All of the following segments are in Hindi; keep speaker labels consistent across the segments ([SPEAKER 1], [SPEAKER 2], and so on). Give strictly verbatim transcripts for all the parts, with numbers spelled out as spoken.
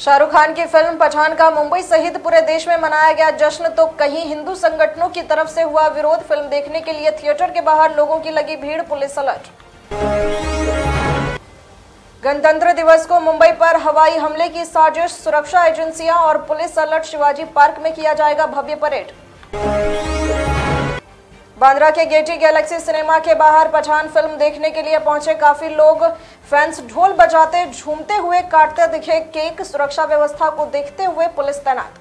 [SPEAKER 1] शाहरुख खान की फिल्म पठान का मुंबई सहित पूरे देश में मनाया गया जश्न, तो कहीं हिंदू संगठनों की तरफ से हुआ विरोध। फिल्म देखने के लिए थिएटर के बाहर लोगों की लगी भीड़, पुलिस अलर्ट। गणतंत्र दिवस को मुंबई पर हवाई हमले की साजिश, सुरक्षा एजेंसियां और पुलिस अलर्ट। शिवाजी पार्क में किया जाएगा भव्य परेड। बांद्रा के गेटी गैलेक्सी सिनेमा के बाहर पठान फिल्म देखने के लिए पहुंचे काफी लोग। फैंस ढोल बजाते झूमते हुए काटते दिखे केक। सुरक्षा व्यवस्था को देखते हुए पुलिस तैनात।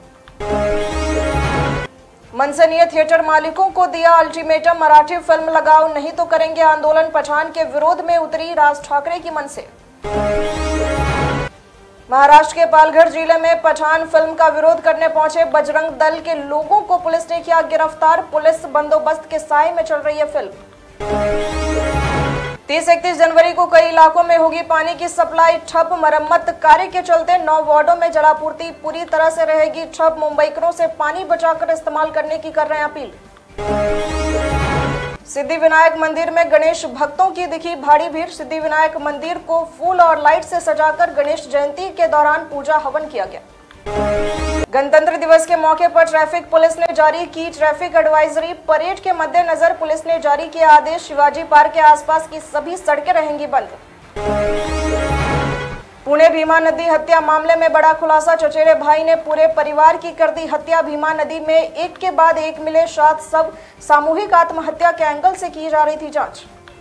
[SPEAKER 1] मनसनीय थिएटर मालिकों को दिया अल्टीमेटम, मराठी फिल्म लगाओ नहीं तो करेंगे आंदोलन। पठान के विरोध में उतरी राज ठाकरे की मनसे। महाराष्ट्र के पालघर जिले में पठान फिल्म का विरोध करने पहुंचे बजरंग दल के लोगों को पुलिस ने किया गिरफ्तार। पुलिस बंदोबस्त के साए में चल रही है फिल्म। तीस इकतीस जनवरी को कई इलाकों में होगी पानी की सप्लाई ठप। मरम्मत कार्य के चलते नौ वार्डों में जलापूर्ति पूरी तरह से रहेगी ठप। मुंबईकरों से पानी बचाकर इस्तेमाल करने की कर रहे हैं अपील। सिद्धि विनायक मंदिर में गणेश भक्तों की दिखी भारी भीड़। सिद्धि विनायक मंदिर को फूल और लाइट से सजाकर गणेश जयंती के दौरान पूजा हवन किया गया। गणतंत्र दिवस के मौके पर ट्रैफिक पुलिस ने जारी की ट्रैफिक एडवाइजरी। परेड के मद्देनजर पुलिस ने जारी किया आदेश। शिवाजी पार्क के आसपास की सभी सड़कें रहेंगी बंद। पुणे भीमा नदी हत्या मामले में बड़ा खुलासा। चचेरे भाई ने पूरे परिवार की कर दी हत्या। भीमा नदी में एक के बाद एक मिले सात शव। सामूहिक आत्महत्या के एंगल से की जा रही थी जांच।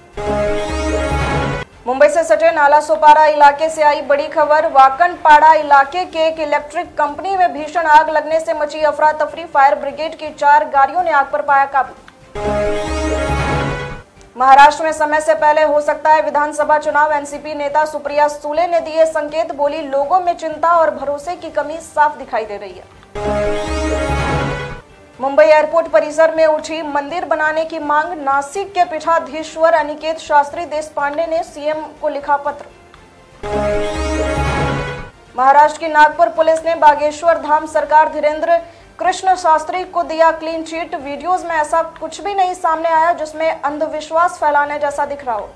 [SPEAKER 1] मुंबई से सटे नाला सोपारा इलाके से आई बड़ी खबर। वाकनपाड़ा इलाके के एक इलेक्ट्रिक कंपनी में भीषण आग लगने से मची अफरा तफरी। फायर ब्रिगेड की चार गाड़ियों ने आग पर पाया काबू। महाराष्ट्र में समय से पहले हो सकता है विधानसभा चुनाव। एनसीपी नेता सुप्रिया सुले ने दिए संकेत। बोली लोगों में चिंता और भरोसे की कमी साफ दिखाई दे रही है। मुंबई एयरपोर्ट परिसर में उठी मंदिर बनाने की मांग। नासिक के पीठाधीश्वर अनिकेत शास्त्री देशपांडे ने सीएम को लिखा पत्र। महाराष्ट्र की नागपुर पुलिस ने बागेश्वर धाम सरकार धीरेन्द्र कृष्ण शास्त्री को दिया क्लीन चिट। वीडियोस में ऐसा कुछ भी नहीं सामने आया जिसमें अंधविश्वास फैलाने जैसा दिख रहा हो।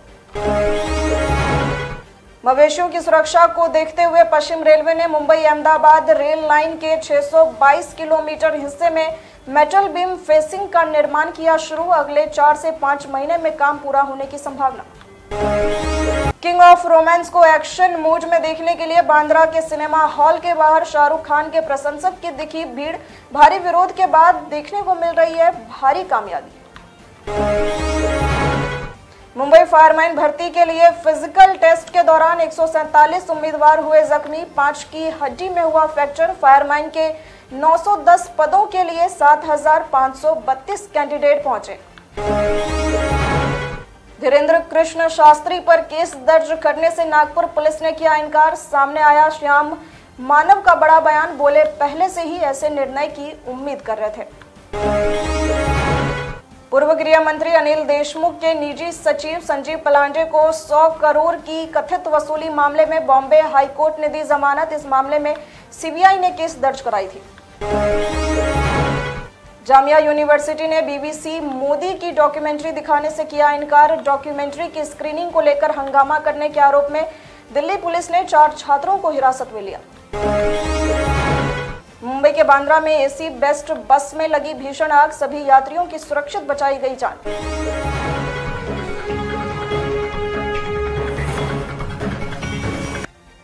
[SPEAKER 1] मवेशियों की सुरक्षा को देखते हुए पश्चिम रेलवे ने मुंबई अहमदाबाद रेल लाइन के छह सौ बाईस किलोमीटर हिस्से में मेटल बीम फेसिंग का निर्माण किया शुरू। अगले चार से पांच महीने में काम पूरा होने की संभावना। किंग ऑफ रोमांस को एक्शन मूड में देखने के लिए बांद्रा के सिनेमा हॉल के बाहर शाहरुख खान के प्रशंसक की दिखी भीड़। भारी विरोध के बाद देखने को मिल रही है भारी कामयाबी। मुंबई फायरमैन भर्ती के लिए फिजिकल टेस्ट के दौरान एक सौ सैंतालीस उम्मीदवार हुए जख्मी। पांच की हड्डी में हुआ फ्रैक्चर। फायरमैन के नौ सौ दस पदों के लिए सात हजार पाँच सौ बत्तीस कैंडिडेट पहुंचे। धीरेन्द्र कृष्ण शास्त्री पर केस दर्ज करने से नागपुर पुलिस ने किया इनकार। सामने आया श्याम मानव का बड़ा बयान। बोले पहले से ही ऐसे निर्णय की उम्मीद कर रहे थे। पूर्व गृह मंत्री अनिल देशमुख के निजी सचिव संजीव पलांडे को सौ करोड़ की कथित वसूली मामले में बॉम्बे हाईकोर्ट ने दी जमानत। इस मामले में सीबीआई ने केस दर्ज कराई थी। जामिया यूनिवर्सिटी ने बीबीसी मोदी की डॉक्यूमेंट्री दिखाने से किया इनकार। डॉक्यूमेंट्री की स्क्रीनिंग को लेकर हंगामा करने के आरोप में दिल्ली पुलिस ने चार छात्रों को हिरासत में लिया। मुंबई के बांद्रा में एसी बेस्ट बस में लगी भीषण आग। सभी यात्रियों की सुरक्षित बचाई गई जान।